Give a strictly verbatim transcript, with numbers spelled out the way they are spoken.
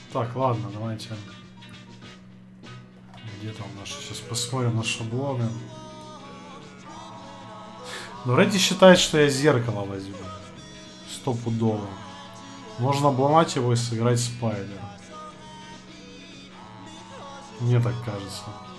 Так, ладно, давайте. Где там наши? Сейчас посмотрим на шаблоны. Но Редди считает, что я зеркало возьму. Стопудово. Можно обломать его и сыграть спайдера. Мне так кажется.